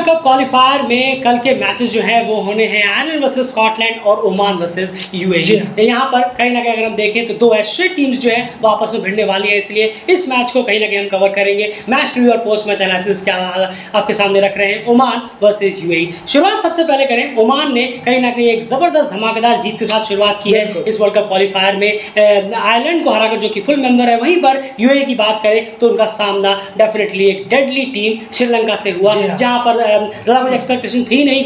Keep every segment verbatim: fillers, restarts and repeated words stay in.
Cup qualifier में कल के मैचेस जो है वो होने हैं आयरलैंड वर्सेस स्कॉटलैंड और ओमान वर्सेस यूएई। यहाँ पर कहीं ना कहीं अगर हम देखें तो दो एशियन टीम्स जो है वो आपस में भिड़ने वाली है, इसलिए इस मैच को कहीं ना कहीं हम कवर करेंगे। मैच प्रीव्यू और पोस्ट मैच एनालिसिस क्या आपके सामने रख रहे हैं ओमान वर्सेस यूएई। शुरुआत सबसे पहले करें, ओमान ने कहीं ना कहीं एक जबरदस्त धमाकेदार जीत के साथ शुरुआत की है इस वर्ल्ड कप क्वालिफायर में आयरलैंड को हराकर, जो कि फुल मेंबर है। वहीं पर यूएई की बात करें तो उनका सामना डेफिनेटली एक डेडली टीम श्रीलंका से हुआ, जहां पर ज़्यादा कुछ एक्सपेक्टेशन थी नहीं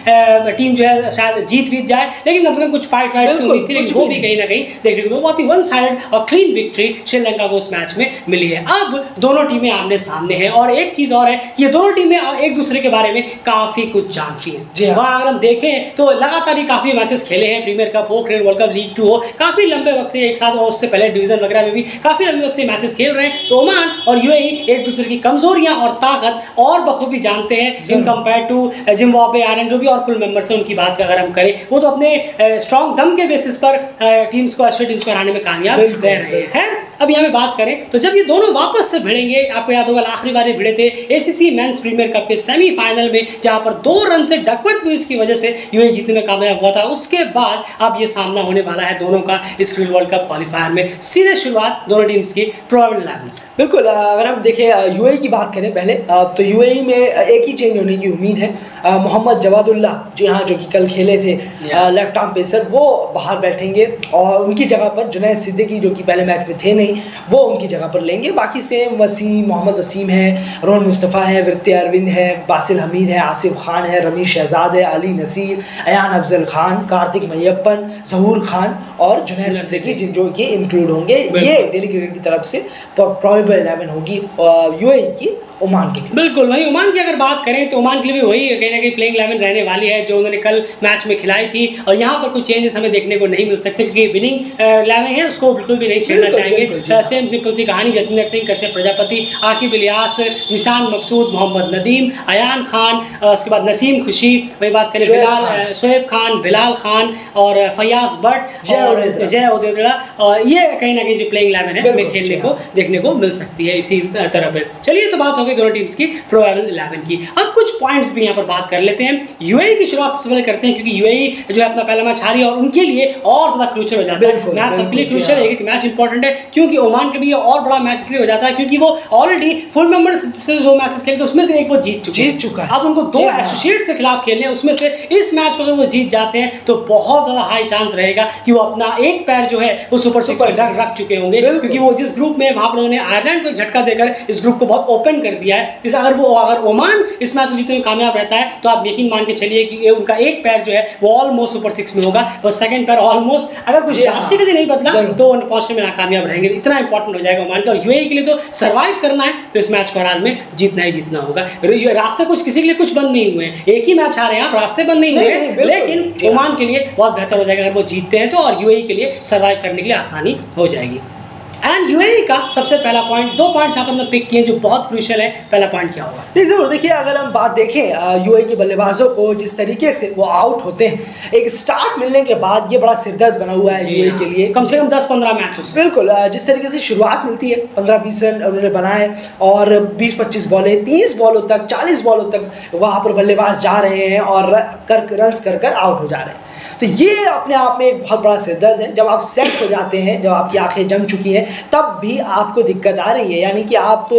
कि टीम जो है शायद जीत जीत जाए, लेकिन कम से कम कुछ फाइट फाइट की उम्मीद थी, लेकिन वो भी कहीं ना कहीं देखने को बहुत ही वन साइड और क्लीन विक्ट्री श्रीलंका को उस मैच में मिली है। अब दोनों टीमें आमने सामने हैं और एक चीज़ और है कि ये दोनों टीमें एक दूसरे के बारे में काफ़ी कुछ जानती हैं। वहाँ अगर हम देखें तो लगातार ही काफ़ी मैचेस खेले हैं, प्रीमियर कप हो, cricket world cup, league two हो, काफ़ी लंबे वक्त से एक साथ, और उससे पहले डिवीजन वगैरह में भी काफ़ी लंबे वक्त से मैचेस खेल रहे हैं। तो ओमान और यूएई एक दूसरे की कमजोरियां और ताकत और बखूबी जानते हैं in compare to Zimbabwe, Ireland जो भी और फुल मेंबर्स हैं उनकी बात का अगर हम करें, वो तो अपने स्ट्रॉन्ग दम के बेसिस पर टीम्स को एशियन टीम्स को हराने में कामयाब रह रहे हैं। अब यहाँ में बात करें तो जब ये दोनों वापस से भिड़ेंगे, आपको याद होगा आखिरी बार भिड़े थे एसीसी मेंस प्रीमियर कप के सेमीफाइनल में, जहां पर दो रन से डकवर्थ लुइस की वजह से यूएई जीतने में कामयाब हुआ था। उसके बाद अब ये सामना होने वाला है दोनों का इस क्रिकेट वर्ल्ड कप क्वालिफायर में। सीधे शुरुआत दोनों टीम्स की प्रोबेबल इलेवन से। बिल्कुल, अगर हम देखें यूएई की बात करें पहले तो यूएई में एक ही चेंज होने की उम्मीद है। मोहम्मद जवादुल्ला जी हाँ, जो कि कल खेले थे लेफ्ट आर्म पेसर, वो बाहर बैठेंगे और उनकी जगह पर जुनैद सिद्दीकी जो कि पहले मैच में थे नहीं, वो उनकी जगह पर लेंगे। बाकी सेम वसीम, मोहम्मद वसीम है, रोहन मुस्तफ़ा है, विरते अरविंद है, बासिल हमीद है, आसिफ खान है, रमीश शहजाद है, अली नसीर, अयान अफजल खान, कार्तिक मैयप्पन, जहूर खान और जुनैद सिद्दीकी जो कि इंक्लूड होंगे। ये डेली क्रिकेट की तरफ से प्रोबेबल इलेवन होगी यूएई की ओमान की। बिल्कुल, वही ओमान की अगर बात करें तो ओमान के लिए भी वही कहीं ना कहीं प्लेइंग इलेवन रहने वाली है जो उन्होंने कल मैच में खिलाई थी, और यहाँ पर कुछ चेंजेस हमें देखने को नहीं मिल सकते क्योंकि विनिंग इलेवन है, उसको बिल्कुल भी नहीं छेड़ना चाहेंगे। सेम सिंपल सी कहानी, जतिंदर सिंह, कश्यप प्रजापति, आकिब इलियास, जिशान मकसूद, मोहम्मद नदीम, अयान खान, उसके बाद नसीम खुशी, वही बात करें बिलाल, शोएब खान, बिलाल खान और फयाज भट्ट और जय ओदेदड़ा, और ये कहीं ना कहीं जो प्लेइंग इलेवन है हमें खेलने को देखने को मिल सकती है इसी तरह पे। चलिए, तो बात हो दोनों टीम्स की प्रोबेबल इलेवन की। अब कुछ पॉइंट्स भी यहाँ पर बात कर लेते हैं। यूएई की शुरुआत सबसे पहले करते हैं क्योंकि यूएई जो है अपना पहला मैच हारी और उनके लिए और ज्यादा क्रूशियल हो जाता है। मैच सबके लिए क्रूशियल है, एक मैच इंपॉर्टेंट है, क्योंकि ओमान के लिए और बड़ा मैच इसलिए हो जाता है क्योंकि वो ऑलरेडी फुल मेंबर से दो मैचेस खेले, तो उसमें से एक वो जीत चुके जीत चुका है। अब उनको दो एसोसिएट के खिलाफ खेलने हैं, उसमें से इस मैच को अगर वो जीत जाते हैं तो बहुत ज्यादा हाई चांस रहेगा कि वो अपना एक पैर जो है वो सुपर सिक्स में रख चुके होंगे, क्योंकि वो जिस ग्रुप में वहां पर उन्होंने आयरलैंड को झटका देकर इस ग्रुप को बहुत ओपन कर दिया है। अगर वो अगर ओमान इस मैच जीतने में कामयाब रहता है तो आप यकीन मान के चलिए कि उनका एक पैर जो है वो ऑलमोस्ट सुपर सिक्स में होगा, और सेकंड पैर ऑलमोस्ट, अगर कुछ ड्रास्टिकली नहीं बदला तो पहुंचने में नाकामयाब रहेंगे। इतना इंपॉर्टेंट हो जाएगा ओमान का। और यूएई के लिए तो सर्वाइव करना है तो इस मैच को हराने में जीतना ही जीतना होगा। रास्ते कुछ किसी के लिए कुछ बंद नहीं हुए हैं, एक ही मैच हारे हैं आप, रास्ते बंद नहीं हुए हैं, लेकिन ओमान के लिए बहुत बेहतर हो जाएगा अगर वो जीतते हैं तो, और यूएई के लिए सर्वाइव करने के लिए आसानी हो जाएगी। एंड यूएई का सबसे पहला पॉइंट, दो पॉइंट्स यहाँ पर हमने पिक किए जो बहुत क्रूशियल है। पहला पॉइंट क्या होगा? नहीं, जरूर देखिए, अगर हम बात देखें यूएई के बल्लेबाजों को जिस तरीके से वो आउट होते हैं, एक स्टार्ट मिलने के बाद ये बड़ा सिरदर्द बना हुआ है यूएई के लिए। कम से कम दस पंद्रह मैच, बिल्कुल, जिस तरीके से शुरुआत मिलती है, पंद्रह बीस रन उन्होंने बनाए और बीस पच्चीस बॉलें, तीस बॉलों तक, चालीस बॉलों तक वहाँ पर बल्लेबाज जा रहे हैं और कर रन कर कर आउट हो जा रहे हैं। तो ये अपने आप में एक बहुत बड़ा सिरदर्द है। जब आप सेट हो जाते हैं, जब आपकी आंखें जम चुकी हैं, तब भी आपको दिक्कत आ रही है, यानी कि आप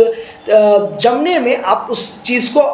जमने में आप उस चीज़ को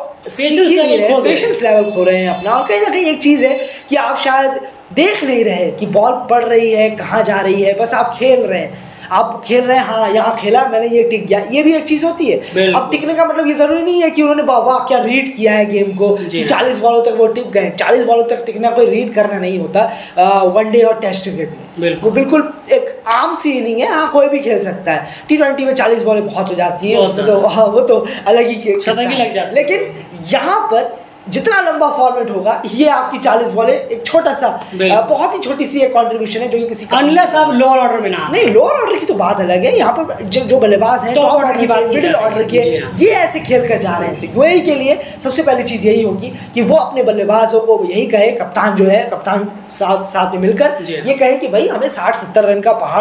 पेशेंस लेवल खो रहे हैं अपना। और कहीं ना कहीं एक चीज़ है कि आप शायद देख नहीं रहे कि बॉल पड़ रही है, कहाँ जा रही है, बस आप खेल रहे हैं, आप खेल रहे हैं, हाँ यहाँ खेला मैंने, ये टिक गया, ये भी एक चीज़ होती है। अब टिकने का मतलब ये ज़रूरी नहीं है कि उन्होंने वाह क्या रीड किया है गेम को कि चालीस बॉलों तक वो टिक गए। चालीस बॉलों तक टिकना कोई रीड करना नहीं होता वनडे और टेस्ट क्रिकेट में। बिल्कुल बिल्कुल एक आम सी इनिंग है, हाँ कोई भी खेल सकता है। टी ट्वेंटी में चालीस बॉलें बहुत हो जाती हैं, उसमें तो हाँ वो तो अलग ही लग जाता है। लेकिन यहाँ पर जितना लंबा फॉर्मेट होगा, ये आपकी चालीस बॉलें एक छोटा सा बहुत ही छोटी सी एक कंट्रीब्यूशन है जो कि किसी अनलेस आप लोअर ऑर्डर में ना, नहीं लोअर ऑर्डर की तो बात अलग है। यहाँ पर जो, जो बल्लेबाज हैं टॉप ऑर्डर की बात, मिडिल ऑर्डर के, ये ऐसे खेल कर जा रहे हैं। तो यूएई के लिए सबसे पहली चीज़ यही होगी कि वो अपने बल्लेबाजों को यही कहे, कप्तान जो है, कप्तान साथ साथ में मिलकर ये कहे कि भाई हमें साठ सत्तर रन का पहाड़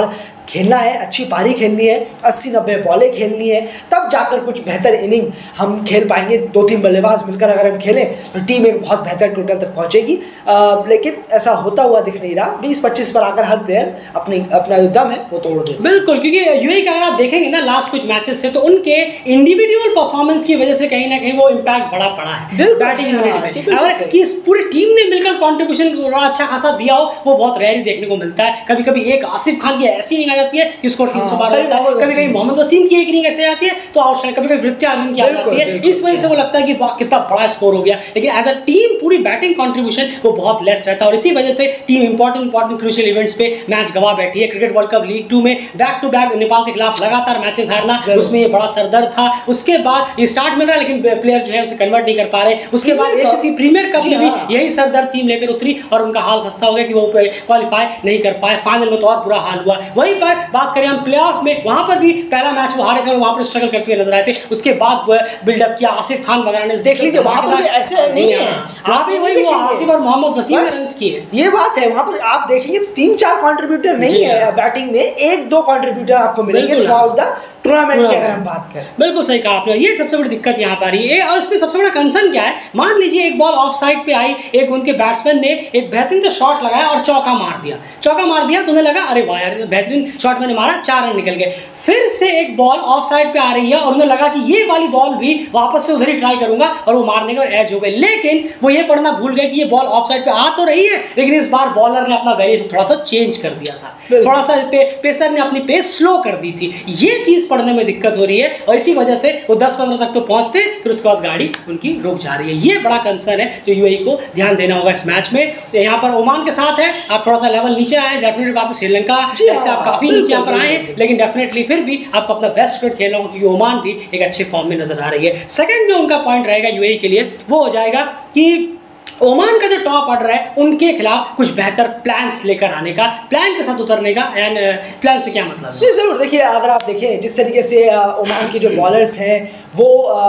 खेलना है, अच्छी पारी खेलनी है, अस्सी नब्बे बॉलें खेलनी है, तब जाकर कुछ बेहतर इनिंग हम खेल पाएंगे। दो तीन बल्लेबाज मिलकर अगर हम खेलें तो टीम एक बहुत बेहतर टोटल तक पहुंचेगी, आ, लेकिन ऐसा होता हुआ दिख नहीं रहा। बीस पच्चीस पर आकर हर प्लेयर अपनी अपना जो दम है वो तोड़ दे। बिल्कुल, क्योंकि यूएई का अगर आप देखेंगे ना लास्ट कुछ मैचेस से, तो उनके इंडिविजुअल परफॉर्मेंस की वजह से कहीं ना कहीं वो इम्पैक्ट बड़ा पड़ा है बैटिंग यूनिट में। अगर कि इस पूरी टीम ने मिलकर कंट्रीब्यूशन अच्छा खासा दिया हो, वो बहुत रेयर ही देखने को मिलता है। कभी कभी एक आसिफ खान की ऐसी इनिंग आ जाती है कि स्कोर तीन सौ बारह होता है, कभी कभी मोहम्मद वसीम की एक इनिंग ऐसे आती है तो आउटस्टैंडिंग, कभी कभी वृत्ति अरविंद की आ जाती है। इस वजह से वो लगता है कि कितना बड़ा स्कोर हो गया, लेकिन एज अ टीम पूरी बैटिंग कंट्रीब्यूशन वो बहुत लेस रहता है, और इसी वजह से team important important crucial events पे मैच गवा बैठी है। Cricket world cup league two में बैक टू बैक नेपाल के खिलाफ लगातार मैचेस हारना, उसमें ये बड़ा सरदर्द था। उसके बाद ये स्टार्ट मिल रहा है लेकिन प्लेयर जो है उसे कन्वर्ट नहीं कर पा रहे। उसके बाद एसीसी प्रीमियर कप में भी यही सरदर्द टीम लेकर उतरी और उनका हाल खस्ता हो गया कि वो क्वालिफाई नहीं कर पाए। फाइनल में तो और बुरा हाल हुआ। वहीं पर बात करें हम प्लेऑफ में, वहां पर भी पहला मैच वो हारे थे और वहां पर स्ट्रगल करते हुए नजर आए थे। उसके बाद बिल्डअप किया आसिफ खान वगैरह ने, देख लीजिए वहां पर ऐसे नहीं है, वहां पे वही वो आसिफ और मोहम्मद वसीम ने रन्स किए। ये बात है, वहां पर आप देखेंगे तो तीन चार कंट्रीब्यूटर नहीं है बैटिंग में, एक दो कंट्रीब्यूटर आपको मिलेंगे थ्रू आउट द टूर्नामेंट की अगर हम बात करें। बिल्कुल सही कहा आपने, ये सबसे बड़ी दिक्कत यहाँ पर आ रही है। और इसमें सबसे बड़ा कंसर्न क्या है, मान लीजिए एक बॉल ऑफ साइड पे आई, एक उनके बैट्समैन ने एक बेहतरीन का शॉट लगाया और चौका मार दिया, चौका मार दिया तो उन्हें लगा अरे वाह यार बेहतरीन शॉट मैंने मारा, चार रन निकल गए। फिर से एक बॉल ऑफ साइड पे आ रही है और उन्हें लगा कि ये वाली बॉल भी वापस से उधर ही ट्राई करूंगा और वो मारने का एज हो गए, लेकिन वो ये पढ़ना भूल गए कि ये बॉल ऑफ साइड पे आ तो रही है, लेकिन इस बार बॉलर ने अपना वेरिएशन थोड़ा सा चेंज कर दिया था, थोड़ा सा पे, पेसर ने अपनी पेस स्लो कर दी थी। ये चीज पढ़ने में दिक्कत हो रही है और इसी वजह से वो दस पंद्रह तक तो पहुंचते, फिर उसके बाद गाड़ी उनकी रुक जा रही है। ये बड़ा कंसर्न है जो यूएई को ध्यान देना होगा इस मैच में। यहाँ पर ओमान के साथ है, आप थोड़ा सा लेवल नीचे आए, डेफिनेटली बात है श्रीलंका जैसे आप काफी नीचे यहाँ पर आए हैं, लेकिन डेफिनेटली फिर भी आपको अपना बेस्ट क्रिकेट खेलना होगा क्योंकि ओमान भी एक अच्छे फॉर्म में नजर आ रही है। सेकंड जो उनका पॉइंट रहेगा यूएई के लिए वो हो जाएगा कि ओमान का जो टॉप ऑर्डर है उनके खिलाफ कुछ बेहतर प्लान्स लेकर आने का, प्लान के साथ उतरने का। एंड प्लान से क्या मतलब है? जरूर देखिए, अगर आप देखें जिस तरीके से ओमान के जो बॉलर्स हैं वो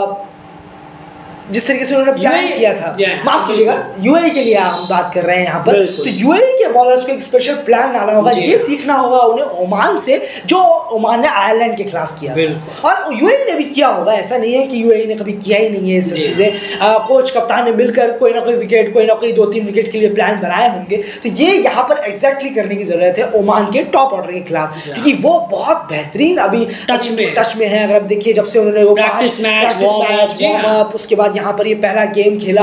जिस तरीके से उन्होंने प्लान किया था, माफ कीजिएगा यूएई के लिए हम बात कर रहे हैं यहाँ पर, तो यूएई के बॉलर्स को एक स्पेशल प्लान लाना होगा, ये सीखना होगा उन्हें ओमान से जो ओमान ने आयरलैंड के खिलाफ किया था। और यूएई ने भी किया होगा, ऐसा नहीं है कि यूएई ने कभी किया ही नहीं है ये सब चीज़ें। कोच कप्तान ने मिलकर कोई ना कोई विकेट कोई ना कोई दो तीन विकेट के लिए प्लान बनाए होंगे, तो ये यहाँ पर एग्जैक्टली करने की जरूरत है ओमान के टॉप ऑर्डर के खिलाफ, क्योंकि वो बहुत बेहतरीन अभी टच में टच में है। अगर आप देखिए जब से उन्होंने वो प्रैक्टिस मैच वार्म अप, उसके बाद यहाँ पर ये पहला गेम खेला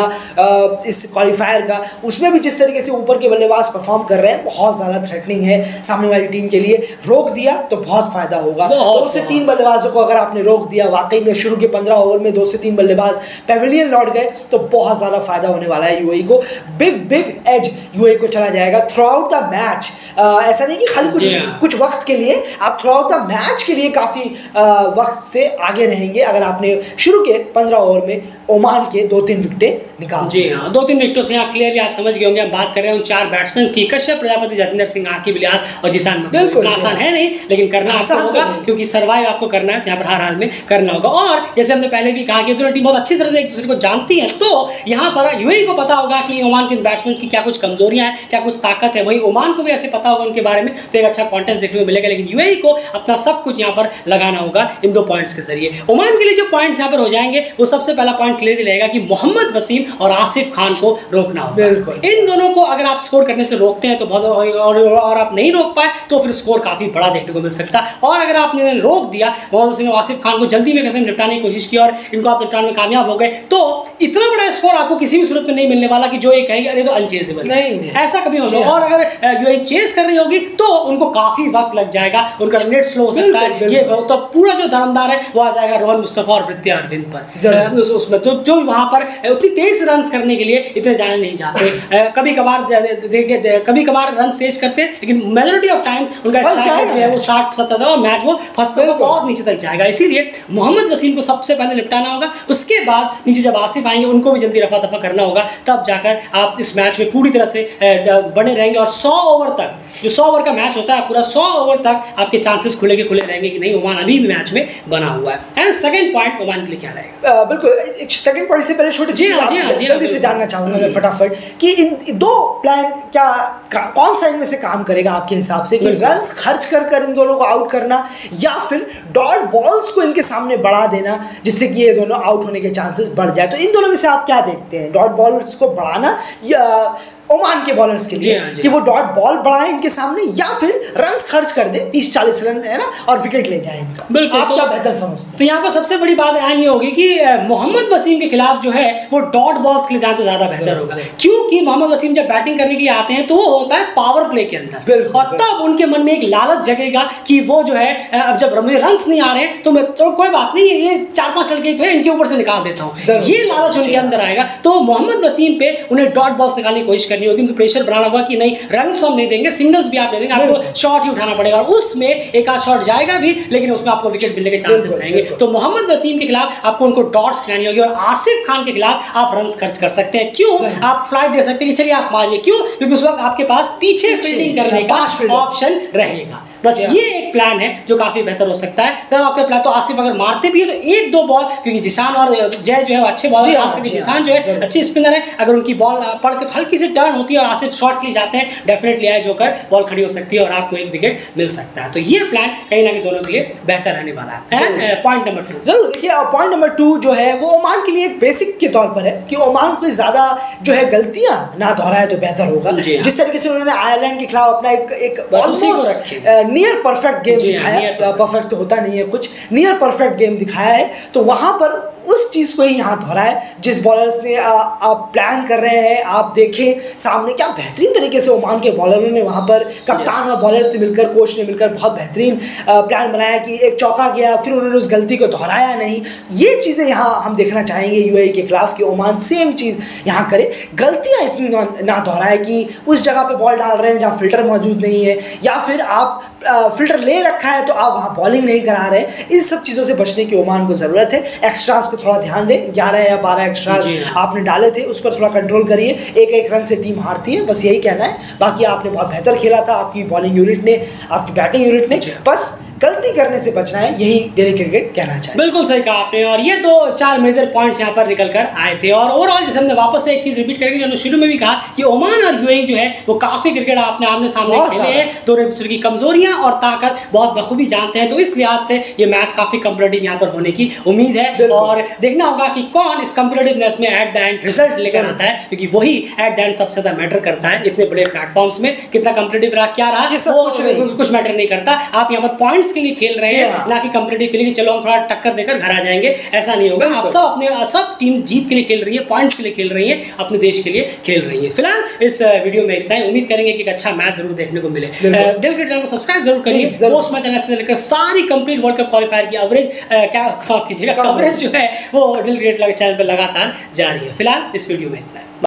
इस क्वालिफायर का, उसमें भी जिस तरीके से ऊपर के बल्लेबाज परफॉर्म कर रहे हैं बहुत ज़्यादा थ्रेटनिंग है सामने वाली टीम के लिए। रोक दिया तो बहुत फायदा होगा। दो से तीन बल्लेबाजों को अगर आपने रोक दिया, वाकई में शुरू के पंद्रह ओवर में दो से तीन बल्लेबाज पेविलियन लौट गए तो बहुत ज़्यादा फायदा होने वाला है यूएई को। बिग बिग एज यूएई को चला जाएगा थ्रू आउट द मैच। ऐसा नहीं कि खाली कुछ कुछ वक्त के लिए, आप थ्रू आउट द मैच के लिए काफ़ी वक्त से आगे रहेंगे अगर आपने शुरू के पंद्रह ओवर में ओमान के दो तीन विकेटें निकाल। जी हाँ, दो तीन विकेटों से यहाँ क्लियरली आप समझ गए होंगे। हम बात कर रहे हैं उन चार बैट्समैन की, कश्यप, प्रजापति, जतिंदर सिंह, आकिब इलियास और जिसान मकसूद। आसान है नहीं, लेकिन करना आसान होगा क्योंकि सर्वाइव आपको करना है, यहाँ पर हर हाल में करना होगा। और जैसे हमने पहले भी कहा कि दोनों टीम बहुत अच्छी तरह से एक दूसरे को जानती है, तो यहाँ पर यूएई को पता होगा कि ओमान के बैट्समैन की क्या कुछ कमजोरियां हैं, क्या कुछ ताकत है, वही ओमान को भी ऐसे पता होगा उनके बारे में, तो एक अच्छा कॉन्टेस्ट देखने को मिलेगा। लेकिन यूएई को अपना सब कुछ यहाँ पर लगाना होगा इन दो पॉइंट्स के जरिए। ओमान के लिए जो पॉइंट्स यहाँ पर हो जाएंगे वो सबसे पहला पॉइंट क्लियर रहेगा कि मोहम्मद वसीम और आसिफ खान को रोकना होगा। इन दोनों को अगर आप स्कोर करने से रोकते हैं तो बहुत, और, और आप नहीं रोक पाए तो फिर स्कोर काफी बड़ा देखने को मिल सकता है। और अगर आपने रोक दिया मोहम्मद वसीम और आसिफ खान को, जल्दी में कैसे निपटाने की कोशिश की और इनको आप निपटाने में कामयाब हो गए, तो इतना बड़ा स्कोर आपको किसी भी सूरत में नहीं मिलने वाला कि जो ये कहेंगे अरे तो अनचेजेबल नहीं, ऐसा कभी होगा। और अगर यूएई चेस कर रही होगी तो उनको काफी वक्त लग जाएगा, उनका नेट स्लो हो सकता है। ये तो पूरा जो दमदार है वो आ जाएगा रोहन मुस्तफा और वृत्ति अरविंद पर, उसमें जो जो वहां पर उतनी तेज रन करने के लिए इतने जाने नहीं जाते। कभी कभार कभी कभार रन तेज करते, लेकिन मेजॉरिटी ऑफ टाइम्स उनका है वो साठ सत्तर और मैच वो फंसता है, बहुत नीचे तक जाएगा। इसीलिए मोहम्मद वसीम को सबसे पहले निपटाना होगा, उसके बाद नीचे जब आसिफ आएंगे उनको भी जल्दी रफा दफा करना होगा, तब जाकर आप इस मैच में पूरी तरह से बने रहेंगे और सौ ओवर तक जो सौ ओवर का मैच होता है पूरा सौ ओवर तक आपके चांसेस खुले के खुले रहेंगे कि नहीं ओमान अभी भी मैच में बना हुआ है। एंड सेकंड पॉइंट ओमान के लिए क्या रहेगा? बिल्कुल, सेकंड पॉइंट से पहले छोटी सी जल्दी से जानना चाहूंगा मैं फटाफट कि इन दो प्लान क्या कौन सा इनमें से काम करेगा आपके हिसाब से, कि रन्स खर्च कर कर इन दोनों को आउट करना या फिर डॉट बॉल्स को इनके सामने बढ़ा देना जिससे कि ये दोनों आउट होने के चांसेस बढ़ जाए? तो इन दोनों में से आप क्या देखते हैं, डॉट बॉल्स को बढ़ाना या ओमान के बॉलर्स के लिए कि वो डॉट बॉल बढ़ाए इनके सामने या फिर रन्स खर्च कर दे तीस चालीस रन है ना और विकेट ले जाए इनका? बिल्कुल, आप तो, क्या बेहतर समझते हैं? तो यहाँ पर सबसे बड़ी बात यहाँ ये होगी कि मोहम्मद वसीम के खिलाफ जो है वो डॉट बॉल्स के लिए जाए तो ज्यादा बेहतर होगा, क्योंकि मोहम्मद वसीम जब बैटिंग करने के लिए आते हैं तो वो होता है पावर प्ले के अंदर, और तब उनके मन में एक लालच जगेगा कि वो जो है अब जब मुझे रन्स नहीं आ रहे तो मैं तो कोई बात नहीं, ये चार पांच लड़के जो है इनके ऊपर से निकाल देता हूँ, ये लालच उनके अंदर आएगा। तो मोहम्मद वसीम पे उन्हें डॉट बॉल्स निकालने की कोशिश करनी होगी, प्रेशर बनाना होगा कि नहीं रन्स तो हम नहीं देंगे, सिंगल्स भी आप दे देंगे, आपको शॉट ही उठाना पड़ेगा, और उसमें एक आध शॉट जाएगा भी लेकिन उसमें आपको विकेट मिलने के चांसेस रहेंगे। तो मोहम्मद वसीम के खिलाफ आपको उनको डॉट्स खिलानी होगी, और आसिफ खान के खिलाफ आप रन्स खर्च कर सकते हैं। क्यों? आप फ्लाइट दे सकते हैं कि चलिए आप मारिए, क्यों? क्योंकि उस वक्त आपके पास पीछे फील्डिंग करने का ऑप्शन रहेगा। बस ये एक प्लान है जो काफी बेहतर हो सकता है। तो आपका प्लान तो आसिफ अगर मारते भी है तो एक दो बॉल, क्योंकि जिशान और जय जो है अच्छे बॉलर, खास करके जिशान जो है अच्छे स्पिनर है, अगर उनकी बॉल पड़ के तो हल्की सी टर्न होती है और आसिफ शॉट ले जाते हैं, डेफिनेटली आए जोकर बॉल खड़ी हो सकती है और आपको एक विकेट मिल सकता है। तो ये प्लान कहीं ना कहीं दोनों के लिए बेहतर रहने वाला है। पॉइंट नंबर टू, जरूर देखिए, पॉइंट नंबर टू जो है वो ओमान के लिए एक बेसिक के तौर पर है कि ओमान को ज्यादा जो है गलतियां ना दोहराए तो बेहतर होगा। जिस तरीके से उन्होंने आयरलैंड के खिलाफ अपना एक एक नियर परफेक्ट गेम दिखाया, परफेक्ट तो होता नहीं है कुछ, नियर परफेक्ट गेम दिखाया है, तो वहां पर उस चीज़ को ही यहाँ दोहराए जिस बॉलर्स ने आ, आप प्लान कर रहे हैं। आप देखें सामने क्या बेहतरीन तरीके से ओमान के बॉलरों ने वहाँ पर कप्तान और बॉलर्स से मिलकर, कोच ने मिलकर बहुत बेहतरीन प्लान बनाया कि एक चौका गया फिर उन्होंने उस गलती को दोहराया नहीं। ये चीज़ें यहाँ हम देखना चाहेंगे यूएई के खिलाफ कि ओमान सेम चीज़ यहाँ करे, गलतियाँ इतनी ना दोहराए कि उस जगह पर बॉल डाल रहे हैं जहाँ फिल्टर मौजूद नहीं है, या फिर आप फिल्टर ले रखा है तो आप वहाँ बॉलिंग नहीं करा रहे। इन सब चीज़ों से बचने की ओमान को ज़रूरत है। एक्स्ट्रास पे थोड़ा ध्यान दें, ग्यारह या बारह एक्स्ट्रास आपने डाले थे उस पर थोड़ा कंट्रोल करिए, एक एक रन से टीम हारती है, बस यही कहना है। बाकी आपने बहुत बेहतर खेला था, आपकी बॉलिंग यूनिट ने, आपकी बैटिंग यूनिट ने, बस गलती करने से बचना है, यही डेली क्रिकेट कहना चाहिए। बिल्कुल सही कहा आपने, और ये दो चार मेजर पॉइंट्स यहाँ पर निकल कर आए थे। और ओवरऑल जैसे हमने वापस से एक चीज रिपीट करेंगे, हमने शुरू में भी कहा कि ओमान और यूएई जो है वो काफी क्रिकेट आपने आमने सामने खेले हैं, दोनों एक दूसरे की कमजोरियां और ताकत बहुत बखूबी जानते हैं, तो इस लिहाज से ये मैच काफी कम्पिटेटिव यहाँ पर होने की उम्मीद है। और देखना होगा कि कौन इस कम्पिटेटिवनेस में एट द एंड रिजल्ट लेकर आता है, क्योंकि वही एट द एंड सबसे ज्यादा मैटर करता है। इतने बड़े प्लेटफॉर्म्स में कितना कम्पिटेटिव रहा, क्या रहा, वो कुछ मैटर नहीं करता। आप यहाँ पर पॉइंट्स के लिए खेल रहे हैं, ना कि कम्पिटेटिव के लिए कि चलो हम थोड़ा टक्कर देकर घर आ जाएंगे, ऐसा नहीं होगा। आप सब अपने सब टीम्स जीत के लिए खेल रही है, पॉइंट्स के लिए खेल रही है, अपने देश के लिए खेल रही है। फिलहाल इस वीडियो में इतना ही, उम्मीद करेंगे कि एक अच्छा मैच जरूर देखने को मिले। डेली क्रिकेट चैनल को सब्सक्राइब जरूर करिए, पोस्ट मैच एनालिसिस से लेकर सारी कंप्लीट वर्ल्ड कप क्वालिफायर की एवरेज क्या माफ कीजिएगा कवरेज जो है वो डेली क्रिकेट चैनल पर लगातार जारी है। फिलहाल इस वीडियो में इतना है।